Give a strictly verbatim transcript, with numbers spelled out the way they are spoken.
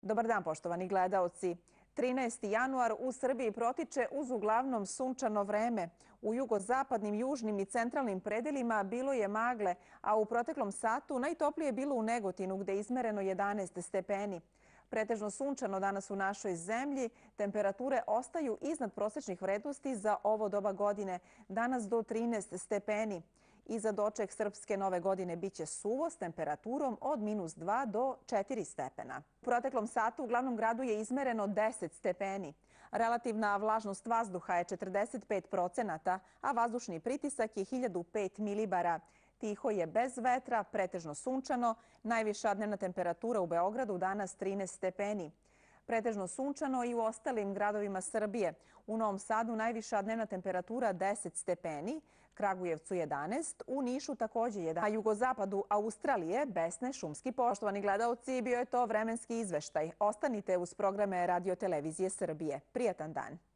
Dobar dan, poštovani gledaoci. trinaesti januar u Srbiji protiče uz uglavnom sunčano vreme. U jugozapadnim, južnim i centralnim predelima bilo je magle, a u proteklom satu najtoplije je bilo u Negotinu, gde je izmereno jedanaest stepeni. Pretežno sunčano danas u našoj zemlji, temperature ostaju iznad prosečnih vrednosti za ovo doba godine, danas do trinaest stepeni. I za doček srpske nove godine biće suvo s temperaturom od minus dva do četiri stepena. U proteklom satu u glavnom gradu je izmereno deset stepeni. Relativna vlažnost vazduha je četrdeset pet procenata, a vazdušni pritisak je hiljadu pet milibara. Tiho je bez vetra, pretežno sunčano, najviša dnevna temperatura u Beogradu danas trinaest stepeni. Pretežno sunčano i u ostalim gradovima Srbije. U Novom Sadu najviša dnevna temperatura deset stepeni, Kragujevcu jedanaest, u Nišu također jedanaest. Na jugozapadu Australije besne šumski požari. Poštovani gledaoci, bio je to vremenski izveštaj. Ostanite uz programe Radio Televizije Srbije. Prijatan dan.